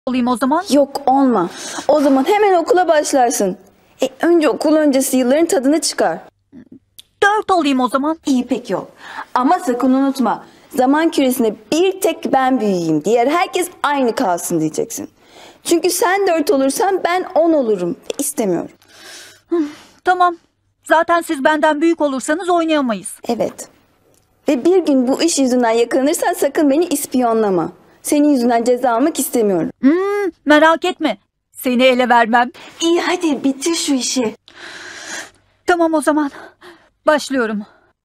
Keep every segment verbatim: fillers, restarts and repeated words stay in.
olayım o zaman. Yok olma. O zaman hemen okula başlarsın. E, önce okul öncesi yılların tadını çıkar. Dört olayım o zaman. İyi peki ol. Ama sakın unutma. Zaman küresinde bir tek ben büyüyeyim. Diğer herkes aynı kalsın diyeceksin. Çünkü sen dört olursan ben on olurum. İstemiyorum. Tamam. Zaten siz benden büyük olursanız oynayamayız. Evet. Ve bir gün bu iş yüzünden yakalanırsan sakın beni ispiyonlama. Senin yüzünden ceza almak istemiyorum. Hmm, merak etme. Seni ele vermem. İyi hadi bitir şu işi. Tamam o zaman. Başlıyorum.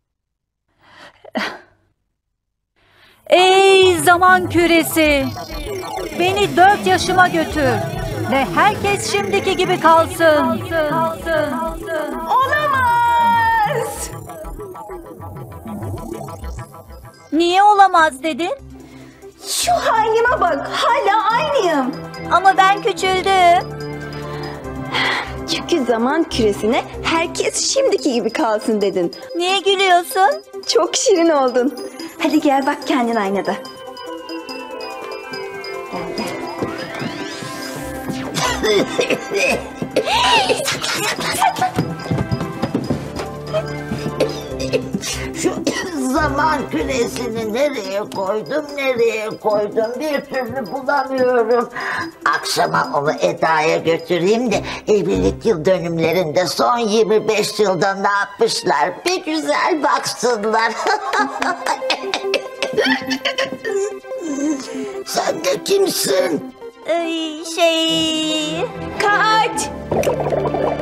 Ey zaman küresi! Beni dört yaşıma götür. Ve herkes şimdiki gibi kalsın. Olamaz! Niye olamaz dedin? Şu halime bak. Hala aynıyım. Ama ben küçüldüm. Çünkü zaman küresine herkes şimdiki gibi kalsın dedin. Niye gülüyorsun? Çok şirin oldun. Hadi gel bak kendin aynada. Gel gel. Şu zaman küresini nereye koydum, nereye koydum bir türlü bulamıyorum. Akşama onu Eda'ya götüreyim de evlilik yıl dönümlerinde son yirmi beş yılda ne yapmışlar bir güzel baksınlar. Sen de kimsin? Ee, şey... Kaç!